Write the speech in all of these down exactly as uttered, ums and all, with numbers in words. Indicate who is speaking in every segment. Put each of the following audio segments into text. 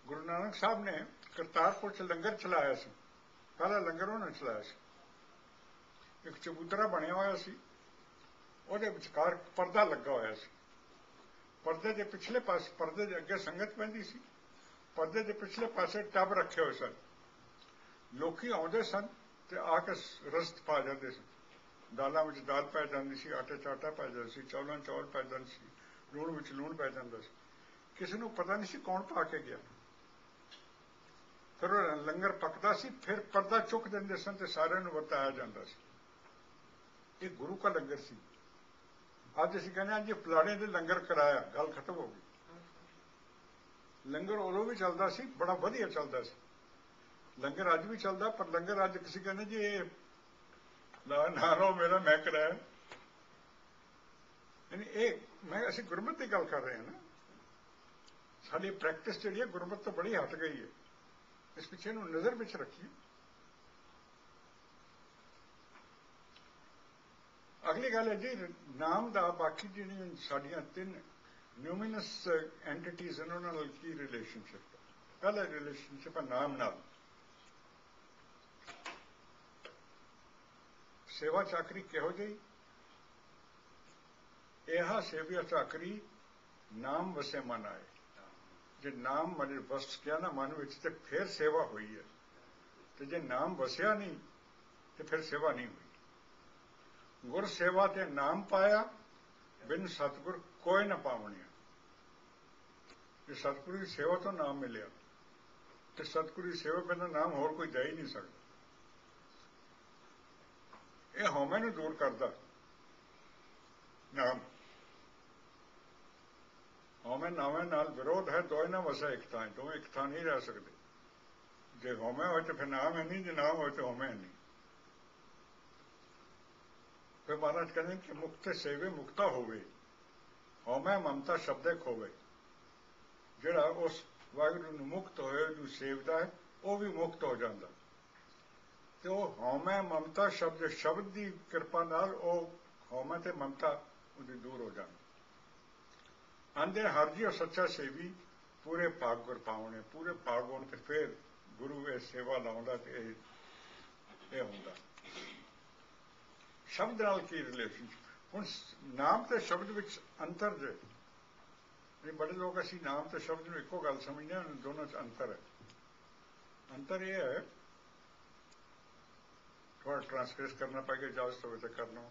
Speaker 1: गुरु नानक साहब ने करतारपुर च लंगर चलाया सी, पहला लंगर उन्होंने चलाया सी। एक चबूतरा बनया होया सी, ਉਹਦੇ ਵਿਚਕਾਰ ਪਰਦਾ ਲੱਗਾ ਹੋਇਆ ਸੀ। ਪਰਦੇ ਦੇ ਪਿਛਲੇ ਪਾਸੇ, ਪਰਦੇ ਦੇ ਅੱਗੇ ਸੰਗਤ ਪੈਂਦੀ ਸੀ, ਪਰਦੇ ਦੇ ਪਿਛਲੇ ਪਾਸੇ ਟੱਬ ਰੱਖੇ ਹੋਏ ਸਨ। ਲੋਕੀ ਆਉਂਦੇ ਸਨ ਤੇ ਆ ਕੇ ਰਸਤ ਪਾ ਜਾਂਦੇ ਸਨ। ਦਾਲਾਂ ਵਿੱਚ ਦਾਲ ਪੈ ਜਾਂਦੀ ਸੀ, ਆਟੇ 'ਚ ਆਟਾ ਪੈ ਜਾਂਦਾ ਸੀ, ਚੌਲਾਂ ਚੌਲ ਪੈ ਜਾਂਦੇ ਸੀ, ਲੂਣ ਵਿੱਚ ਲੂਣ ਪੈ ਜਾਂਦਾ ਸੀ। ਕਿਸੇ ਨੂੰ ਪਤਾ ਨਹੀਂ ਸੀ ਕੌਣ ਪਾ ਕੇ ਗਿਆ। ਫਿਰ ਉਹ ਲੰਗਰ ਪੱਕਦਾ ਸੀ, ਫਿਰ ਪਰਦਾ ਚੁੱਕ ਦਿੰਦੇ ਸਨ ਤੇ ਸਾਰਿਆਂ ਨੂੰ ਵਰਤਾਇਆ ਜਾਂਦਾ ਸੀ। ਇਹ ਗੁਰੂ ਕਾ ਲੰਗਰ ਸੀ। ਅੱਜ ਅਸੀਂ ਕਹਿੰਦੇ ਹਾਂ ਜੀ ਫਲਾਣੇ ਦੇ ਲੰਗਰ ਕਰਾਇਆ, ਗੱਲ ਖਤਮ ਹੋ ਗਈ। ਲੰਗਰ ਉਦੋਂ ਵੀ ਚੱਲਦਾ ਸੀ, ਬੜਾ ਵਧੀਆ ਚੱਲਦਾ ਸੀ। ਲੰਗਰ ਅੱਜ ਵੀ ਚੱਲਦਾ, ਪਰ ਲੰਗਰ ਅੱਜ ਕਿਸੇ ਕਹਿੰਦੇ ਜੀ ਇਹ ਨਾ ਨਾ ਲਓ ਮੇਰਾ, ਮੈਂ ਕਰਾਇਆ। ਯਾਨੀ ਇਹ ਮੈਂ ਅਸੀਂ ਗੁਰਮਤ ਦੀ ਗੱਲ ਕਰ ਰਹੇ ਹਾਂ ਨਾ। ਸਾਡੀ ਪ੍ਰੈਕਟਿਸ ਜਿਹੜੀ ਹੈ ਗੁਰਮਤ ਤੋਂ ਬੜੀ ਹਟ ਗਈ ਹੈ। ਇਸ ਪਿੱਛੇ ਨੂੰ ਨਜ਼ਰ ਵਿੱਚ ਰੱਖੀਏ। ਅਗਲੀ ਗੱਲ ਹੈ ਜੀ ਨਾਮ ਦਾ ਬਾਕੀ ਜਿਹੜੀਆਂ ਸਾਡੀਆਂ ਤਿੰਨ ਨਿਊਮੀਨਸ ਐਂਟੀਟੀਜ਼ ਹਨ ਉਹਨਾਂ ਨਾਲ ਕੀ ਰਿਲੇਸ਼ਨਸ਼ਿਪ ਹੈ। ਪਹਿਲਾ ਰਿਲੇਸ਼ਨਸ਼ਿਪ ਹੈ ਨਾਮ ਨਾਲ। ਸੇਵਾ ਚਾਕਰੀ ਕਿਹੋ ਜਿਹੀ? ਇਹ ਸੇਵਾ ਚਾਕਰੀ ਨਾਮ ਵਸੇ ਮਨ ਆਏ। ਜੇ ਨਾਮ ਮਨ ਵਸ ਗਿਆ ਨਾ ਮਨ ਵਿੱਚ ਤੇ ਫਿਰ ਸੇਵਾ ਹੋਈ ਹੈ, ਤੇ ਜੇ ਨਾਮ ਵਸਿਆ ਨਹੀਂ ਤੇ ਫਿਰ ਸੇਵਾ ਨਹੀਂ ਹੋਈ। ਗੁਰ ਸੇਵਾ ਤੇ ਨਾਮ ਪਾਇਆ, ਬਿਨ ਸਤਿਗੁਰ ਕੋਈ ਨਾ ਪਾਵਣਿਆ। ਜੇ ਸਤਿਗੁਰੂ ਦੀ ਸੇਵਾ ਤੋਂ ਨਾਮ ਮਿਲਿਆ ਤੇ ਸਤਿਗੁਰੂ ਦੀ ਸੇਵਾ ਬਿਨਾਂ ਨਾਮ ਹੋਰ ਕੋਈ ਦੇ ਹੀ ਨਹੀਂ ਸਕਦਾ। ਇਹ ਹਉਮੈ ਨੂੰ ਦੂਰ ਕਰਦਾ ਨਾਮ। ਹਉਮੈ ਨਾਵੇਂ ਨਾਲ ਵਿਰੋਧ ਹੈ, ਦੋਏ ਨਾ ਵਸਾ ਇੱਕ ਥਾਂ। ਦੋਵੇਂ ਇੱਕ ਥਾਂ ਨਹੀਂ ਰਹਿ ਸਕਦੇ। ਜੇ ਹਉਮੈ ਹੋਏ ਤਾਂ ਫਿਰ ਨਾਮ ਹੈ ਨਹੀਂ, ਜੇ ਨਾਮ ਹੋਏ ਤਾਂ ਹਉਮੈ ਹੈ ਨਹੀਂ। ਫਿਰ ਮਹਾਰਾਜ ਕਹਿੰਦੇ ਕਿ ਮੁਕਤ ਸੇਵੇ ਮੁਕਤਾ ਹੋਵੇ, ਹਉਮੈ ਮਮਤਾ ਸ਼ਬਦੇ ਖੋਵੇ। ਜਿਹੜਾ ਉਸ ਵਾਹਿਗੁਰੂ ਨੂੰ ਮੁਕਤ ਹੋਏ ਨੂੰ ਸੇਵਦਾ ਹੈ ਉਹ ਵੀ ਮੁਕਤ ਹੋ ਜਾਂਦਾ। ਤੇ ਉਹ ਹਉਮੈ ਮਮਤਾ ਸ਼ਬਦ ਸ਼ਬਦ ਦੀ ਕਿਰਪਾ ਨਾਲ ਉਹ ਹਉਮੈ ਤੇ ਮਮਤਾ ਉਹਦੀ ਦੂਰ ਹੋ ਜਾਂਦੀ। ਆਂਦੇ ਹਰ ਜੀ ਉਹ ਸੱਚਾ ਸੇਵੀ ਪੂਰੇ ਭਾਗ ਗੁਰ ਪਾਉਣੇ। ਪੂਰੇ ਭਾਗ ਹੋਣ ਤੇ ਫਿਰ ਗੁਰੂ ਇਹ ਸੇਵਾ ਲਾਉਂਦਾ ਤੇ ਇਹ ਇਹ ਹੁੰਦਾ। ਸ਼ਬਦ ਨਾਲ ਕੀ ਰਿਲੇਸ਼ਨਸ਼ਿਪ? ਹੁਣ ਨਾਮ ਤੇ ਸ਼ਬਦ ਵਿੱਚ ਅੰਤਰ ਜੇ ਬੜੇ ਲੋਕ ਅਸੀਂ ਨਾਮ ਤੇ ਸ਼ਬਦ ਨੂੰ ਇੱਕੋ ਗੱਲ ਸਮਝਦੇ ਹਾਂ, ਦੋਨਾਂ 'ਚ ਅੰਤਰ ਹੈ। ਅੰਤਰ ਇਹ ਹੈ, ਥੋੜਾ ਟ੍ਰਾਂਸਲੇਟ ਕਰਨਾ ਪਏਗਾ, ਇਜਾਜ਼ਤ ਹੋਵੇ ਤਾਂ ਕਰ ਲਓ।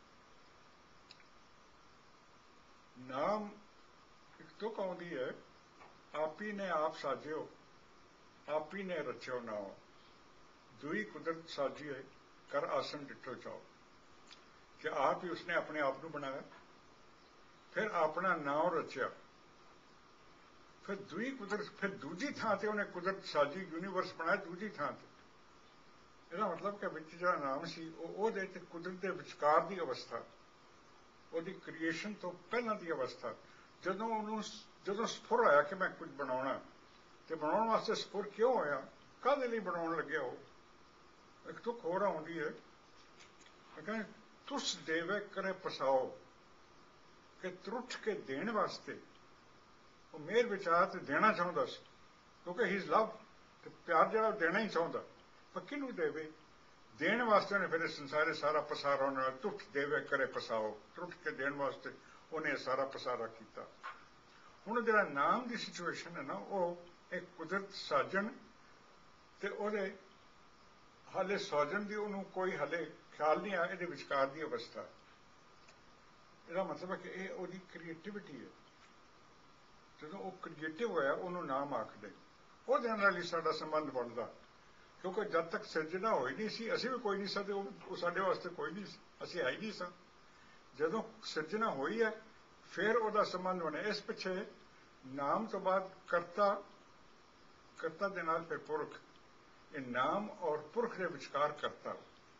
Speaker 1: ਨਾਮ ਇੱਕ ਤੁਕ ਆਉਂਦੀ ਹੈ, ਆਪੀ ਨੇ ਆਪ ਸਾਜਿਓ, ਆਪੀ ਨੇ ਰਚਿਓ ਨਾਓ, ਦੂਈ ਕੁਦਰਤ ਸਾਜੀਏ ਕਰ ਆਸਨ ਡਿੱਠੋ ਚਾਓ। ਕਿ ਆਪ ਹੀ ਉਸਨੇ ਆਪਣੇ ਆਪ ਨੂੰ ਬਣਾਇਆ, ਫਿਰ ਆਪਣਾ ਨਾਮ ਰਚਿਆ, ਫਿਰ ਦੂਈ ਕੁਦਰਤ, ਫਿਰ ਦੂਜੀ ਥਾਂ ਤੇ ਉਹਨੇ ਕੁਦਰਤ ਸਾਜੀ, ਯੂਨੀਵਰਸ ਬਣਾਇਆ ਦੂਜੀ ਥਾਂ ਤੇ। ਇਹਦਾ ਮਤਲਬ ਕਿ ਵਿੱਚ ਜਿਹੜਾ ਨਾਮ ਸੀ ਉਹ ਉਹਦੇ ਤੇ ਕੁਦਰਤ ਦੇ ਵਿਚਕਾਰ ਦੀ ਅਵਸਥਾ, ਉਹਦੀ ਕ੍ਰੀਏਸ਼ਨ ਤੋਂ ਪਹਿਲਾਂ ਦੀ ਅਵਸਥਾ। ਜਦੋਂ ਉਹਨੂੰ ਜਦੋਂ ਸਫੁਰ ਹੋਇਆ ਕਿ ਮੈਂ ਕੁਝ ਬਣਾਉਣਾ, ਤੇ ਬਣਾਉਣ ਵਾਸਤੇ ਸਫੁਰ ਕਿਉਂ ਹੋਇਆ, ਕਾਹਦੇ ਲਈ ਬਣਾਉਣ ਲੱਗਿਆ? ਉਹ ਇੱਕ ਤੁਕ ਹੋਰ ਆਉਂਦੀ ਹੈ, ਕਹਿੰਦੇ ਤੁਸ ਦੇਵੇ ਕਰੇ ਪਸਾਓ, ਕਿ ਤਰੁੱਠ ਕੇ ਦੇਣ ਵਾਸਤੇ ਉਹ ਮਿਹਰ ਵਿਚਾਰ ਤੇ ਦੇਣਾ ਚਾਹੁੰਦਾ ਸੀ, ਕਿਉਂਕਿ ਹੀ ਇਜ਼ ਲਵ, ਤੇ ਪਿਆਰ ਜਿਹੜਾ ਦੇਣਾ ਹੀ ਚਾਹੁੰਦਾ। ਪਰ ਕਿਹਨੂੰ ਦੇਵੇ? ਦੇਣ ਵਾਸਤੇ ਉਹਨੇ ਫਿਰ ਇਸ ਸੰਸਾਰੇ ਸਾਰਾ ਪਸਾਰਾ ਉਹਨਾਂ ਨਾਲ ਟੁੱਟ ਦੇਵੇ ਕਰੇ ਪਸਾਓ, ਟੁੱਟ ਕੇ ਦੇਣ ਵਾਸਤੇ ਉਹਨੇ ਸਾਰਾ ਪਸਾਰਾ ਕੀਤਾ। ਹੁਣ ਜਿਹੜਾ ਨਾਮ ਦੀ ਸਿਚੁਏਸ਼ਨ ਹੈ ਨਾ, ਉਹ ਇੱਕ ਕੁਦਰਤ ਸਾਜਣ ਤੇ ਉਹਦੇ ਹਾਲੇ ਸਾਜਣ ਦੀ ਉਹਨੂੰ ਕੋਈ ਹਾਲੇ ਖਿਆਲ ਨਹੀਂ ਆਇਆ, ਇਹਦੇ ਵਿਚਕਾਰ ਦੀ ਅਵਸਥਾ। ਇਹਦਾ ਮਤਲਬ ਹੈ ਕਿ ਇਹ ਉਹਦੀ ਕ੍ਰੀਏਟਿਵਿਟੀ ਹੈ। ਜਦੋਂ ਉਹ ਕ੍ਰੀਏਟਿਵ ਹੋਇਆ ਉਹਨੂੰ ਨਾਮ ਆਖਦੇ। ਉਹਦੇ ਨਾਲ ਹੀ ਸਾਡਾ ਸੰਬੰਧ ਬਣਦਾ, ਕਿਉਂਕਿ ਜਦ ਤੱਕ ਸਿਰਜਣਾ ਹੋਈ ਨਹੀਂ ਸੀ ਅਸੀਂ ਵੀ ਕੋਈ ਨਹੀਂ ਸੀ, ਉਹ ਸਾਡੇ ਵਾਸਤੇ ਕੋਈ ਨਹੀਂ ਸੀ, ਅਸੀਂ ਹੈ ਹੀ ਨਹੀਂ ਸਾਂ। ਜਦੋਂ ਸਿਰਜਣਾ ਹੋਈ ਹੈ ਫਿਰ ਉਹਦਾ ਸੰਬੰਧ ਬਣਿਆ। ਇਸ ਪਿੱਛੇ ਨਾਮ ਤੋਂ ਬਾਅਦ ਕਰਤਾ, ਕਰਤਾ ਦੇ ਨਾਲ ਫਿਰ ਪੁਰਖ। ਇਹ ਨਾਮ ਔਰ ਪੁਰਖ ਦੇ ਵਿਚਕਾਰ ਕਰਤਾ।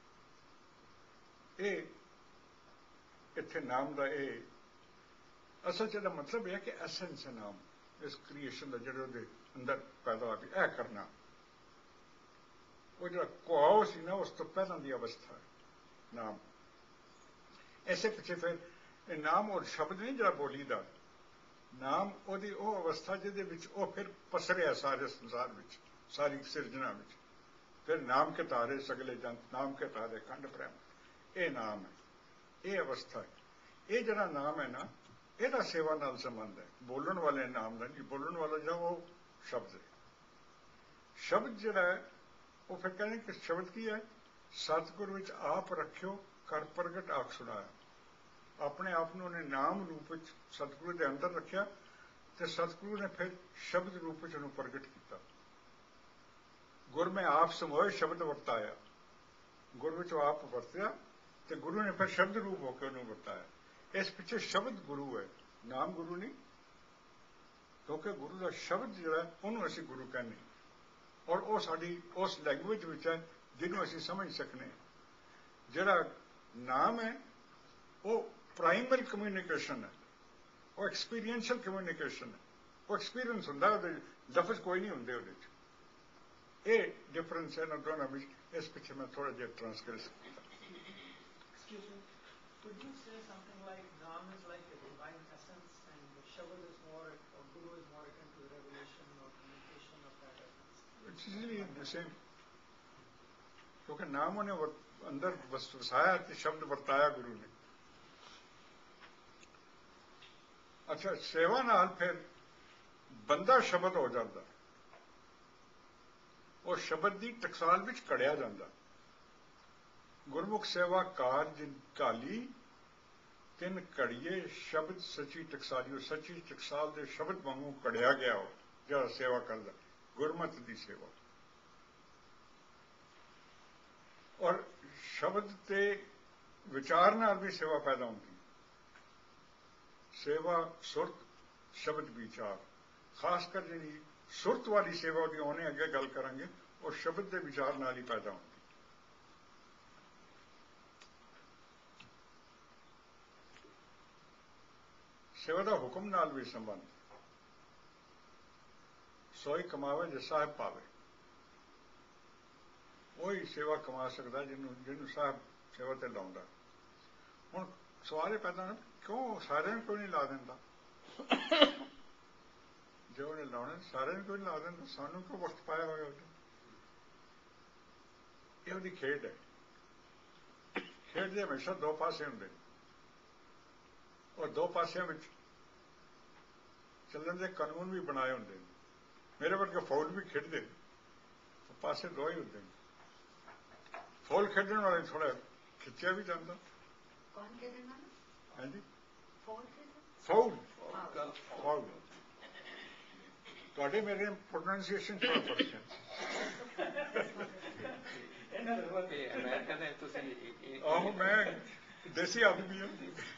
Speaker 1: ਇਹ ਇੱਥੇ ਨਾਮ ਦਾ ਇਹ ਅਸਲ 'ਚ ਇਹਦਾ ਮਤਲਬ ਇਹ ਹੈ ਕਿ ਐਸੈਂਸ ਹੈ ਨਾਮ, ਇਸ ਕ੍ਰੀਏਸ਼ਨ ਦਾ ਜਿਹੜੇ ਉਹਦੇ ਅੰਦਰ ਪੈਦਾ ਹੋ ਕੇ ਇਹ ਕਰਨਾ। ਉਹ ਜਿਹੜਾ ਕੁਆਓ ਸੀ ਨਾ, ਉਸ ਤੋਂ ਪਹਿਲਾਂ ਦੀ ਅਵਸਥਾ ਹੈ ਨਾਮ। ਇਸੇ ਪਿੱਛੇ ਫਿਰ ਇਹ ਨਾਮ ਔਰ ਸ਼ਬਦ ਨਹੀਂ ਜਿਹੜਾ ਬੋਲੀ ਦਾ, ਨਾਮ ਉਹਦੀ ਉਹ ਅਵਸਥਾ ਜਿਹਦੇ ਵਿੱਚ ਉਹ ਫਿਰ ਪਸਰਿਆ ਸਾਰੇ ਸੰਸਾਰ ਵਿੱਚ, ਸਾਰੀ ਸਿਰਜਣਾ ਵਿੱਚ। ਫਿਰ ਨਾਮ ਕੇ ਤਾਰੇ ਸਗਲੇ ਜੰਤ, ਨਾਮ ਕੇ ਤਾਰੇ ਖੰਡ ਪ੍ਰੇਮ, ਇਹ ਨਾਮ ਹੈ, ਇਹ ਅਵਸਥਾ ਹੈ। ਇਹ ਜਿਹੜਾ ਨਾਮ ਹੈ ਨਾ, ਇਹਦਾ ਸੇਵਾ ਨਾਲ ਸੰਬੰਧ ਹੈ, ਬੋਲਣ ਵਾਲੇ ਨਾਮ ਦਾ ਨਹੀਂ। ਬੋਲਣ ਵਾਲਾ ਜਿਹੜਾ ਉਹ ਸ਼ਬਦ ਹੈ। ਸ਼ਬਦ ਜਿਹੜਾ ਹੈ ਉਹ ਫਿਰ ਕਹਿੰਦੇ ਕਿ ਸ਼ਬਦ ਕੀ ਹੈ? ਸਤਿਗੁਰ ਵਿੱਚ ਆਪ ਰੱਖਿਓ ਕਰ ਪ੍ਰਗਟ ਆਖ ਸੁਣਾਇਆ। ਆਪਣੇ ਆਪ ਨੂੰ ਉਹਨੇ ਨਾਮ ਰੂਪ ਵਿੱਚ ਸਤਿਗੁਰੂ ਦੇ ਅੰਦਰ ਰੱਖਿਆ ਤੇ ਸਤਿਗੁਰੂ ਨੇ ਫਿਰ ਸ਼ਬਦ ਰੂਪ ਵਿੱਚ ਉਹਨੂੰ ਪ੍ਰਗਟ ਕੀਤਾ। ਗੁਰ ਮੈਂ ਆਪ ਸਮੋਏ ਸ਼ਬਦ ਵਰਤਾਇਆ। ਗੁਰ ਵਿੱਚ ਆਪ ਵਰਤਿਆ ਤੇ ਗੁਰੂ ਨੇ ਫਿਰ ਸ਼ਬਦ ਰੂਪ ਹੋ ਕੇ ਉਹਨੂੰ ਵਰਤਾਇਆ। ਇਸ ਪਿੱਛੇ ਸ਼ਬਦ ਗੁਰੂ ਹੈ, ਨਾਮ ਗੁਰੂ ਨਹੀਂ, ਕਿਉਂਕਿ ਗੁਰੂ ਦਾ ਸ਼ਬਦ ਜਿਹੜਾ ਉਹਨੂੰ ਅਸੀਂ ਗੁਰੂ ਕਹਿੰਦੇ, ਔਰ ਉਹ ਸਾਡੀ ਉਸ ਲੈਂਗੁਏਜ ਵਿੱਚ ਹੈ ਜਿਹਨੂੰ ਅਸੀਂ ਸਮਝ ਸਕਨੇ। ਜਿਹੜਾ ਨਾਮ ਹੈ ਉਹ ਪ੍ਰਾਇਮਰੀ ਕਮਿਊਨੀਕੇਸ਼ਨ ਹੈ, ਉਹ ਐਕਸਪੀਰੀਐਂਸ਼ੀਅਲ ਕਮਿਊਨੀਕੇਸ਼ਨ ਹੈ। ਉਹ ਐਕਸਪੀਰੀਅੰਸ ਹੁੰਦਾ, ਉਹਦੇ ਲਫ਼ਜ਼ ਕੋਈ ਨਹੀਂ ਹੁੰਦੇ ਉਹਦੇ 'ਚ। ਇਹ ਡਿਫਰੈਂਸ ਹੈ ਨਾ ਦੋਨਾਂ ਵਿੱਚ। ਇਸ ਪਿੱਛੇ ਮੈਂ ਥੋੜਾ ਜਿਹਾ ਟ੍ਰਾਂਸਕ੍ਰਿਪਟ ਕੀਤਾ।
Speaker 2: Excuse me, could you say something like Naam is like a divine essence and Shabad is more, or Guru is more akin to revelation or communication of that essence?
Speaker 1: It's really the same. क्योंकि नाम ने अंदर वसाया तो शब्द वरताया गुरु ने। अच्छा, सेवा नाल फिर बंदा शब्द हो जाता, और शब्द की टकसाल विच कड़िया जाता। गुरमुख सेवा कार जिन काली तिन कड़िए शब्द सची टकसालियो। सची टकसाल दे शब्द वांगू कड़िया गया हो जो सेवा करता, गुरमत की सेवा। और शब्द ते विचार नाल भी सेवा पैदा होती। सेवा सुरत शब्द विचार, खासकर जी सुरत वाली सेवा की आने अगे गल करांगे, और शब्द के विचार नाल ही पैदा होती। सेवा का हुक्म नाल भी संबंध। सोई कमावे जो साहब पावे, वही सेवा कमा सकता जिन्हों जिन्हों साहब सेवा ते लाउंदा। हुण सवाल ये पैदा होना, क्यों सारे क्यों नहीं ला देंदा? जो उन्हें लाने सारे क्यों नहीं ला देंदा? सानू क्यों वक्त पाया होया? ये उहदी खेड है। खेड दे हमेशा दो पासे हुंदे, और दो पासियां विच चलण दे कानून भी बनाए होंदे। मेरे वर्गे फौल भी खेडदे, तो पासे दो ही होंदे। फौल खेडण वाले थोड़ा खिंचिया भी जाता।
Speaker 3: कौन खेडण वाला?
Speaker 1: हाँ जी,
Speaker 3: फौल खेडण?
Speaker 1: फौल फौल ਤੁਹਾਡੇ ਮੇਰੇ ਪ੍ਰੋਨਾਂਸੀਏਸ਼ਨ ਥੋੜਾ ਫਰਕ ਹੈ।
Speaker 4: ਅਮਰੀਕਾ ਦੇ ਤੁਸੀਂ
Speaker 1: ਆਹੋ, ਮੈਂ ਦੇਸੀ ਆਦਮੀ ਹਾਂ।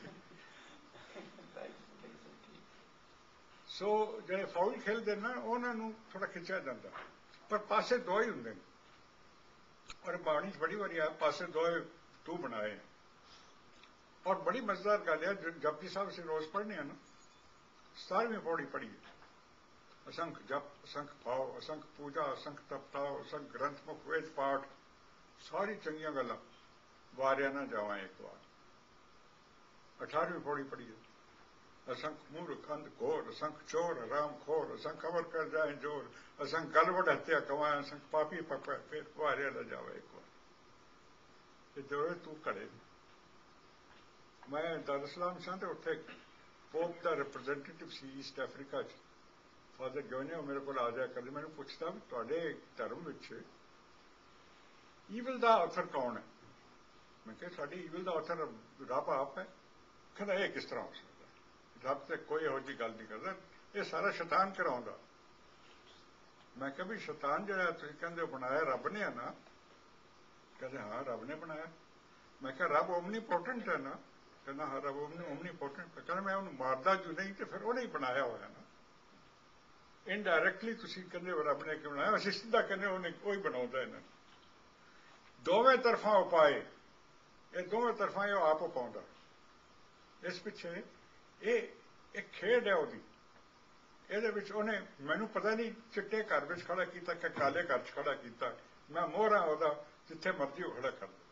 Speaker 1: ਸੋ ਜਿਹੜੇ ਫਾਉਲ ਖੇਲਦੇ ਨਾ ਉਹਨਾਂ ਨੂੰ ਥੋੜਾ ਖਿੱਚਿਆ ਜਾਂਦਾ, ਪਰ ਪਾਸੇ ਦੋ ਹੀ ਹੁੰਦੇ ਨੇ। ਔਰ ਬਾਣੀ 'ਚ ਬੜੀ ਵਾਰੀ ਆ ਪਾਸੇ ਦੋ ਤੂੰ ਬਣਾਏ। ਔਰ ਬੜੀ ਮਜ਼ੇਦਾਰ ਗੱਲ ਹੈ, ਜਪਜੀ ਸਾਹਿਬ ਅਸੀਂ ਰੋਜ਼ ਪੜ੍ਹਨੇ ਆ ਨਾ, ਸਤਾਰਵੀਂ ਪੌੜੀ ਪੜ੍ਹੀਏ। असंख जप, असंख भाव, असंख पूजा, असंख तपताव, असंख ग्रंथ मुख वेद पाठ, सारी चंगियां गल्लां वारिया ना जावा एक बार। अठारहवीं पौड़ी पढ़िए। असंख मूर्ख अंध घोर, असंख चोर हराम खोर, असंख अवर कर जाए जोर, असंख गलवड हत्या कमाए, असंख पापी पकड़े, फिर वारिया ना जावा एक बार। ये जो तू कड़े। मैं दार इस्लाम सां ते उत्थे पोप का रिप्रजेंटेटिव सी ईस्ट अफ्रीका च। फादर जोने मेरे को आ जाया करते, मैंने पूछता भी तुहाडे धर्म विच ईवल का ऑथर कौन है? मैं कहा साडी ईवल का ऑथर रब आप है। कहता ये किस तरह हो सकता? रब तो कोई इहो जी गल नहीं करता, ये सारा शैतान कराउंदा। मैं कहा भी शैतान जिहड़ा तुसीं कहंदे बनाया रब ने है ना? कहते हाँ रब ने बनाया। मैं कहा रब ओमनीपोटेंट है ना? कहना हाँ रब ओमनीपोटेंट। कहना मैं उन्होंने मारदा जो नहीं तो फिर उन्हें बनाया होया ना। इनडायरैक्टली तुसीं कहंदे हो रब ने क्यों बनाया, असीं सीधा कहंदे उन्हें कोई बनाउंदा इन्हां नूं। दोवें तरफां उपाय, ये दोवें तरफां ये आप पाउंदा। इस पिछे ये एक खेड है उहदी। इहदे विच उहने मैनूं पता नहीं चिट्टे घर विच खड़ा कीता कि काले घर च खड़ा कीता, मैं मोहरा उहदा जिथे मर्जी खड़ा कर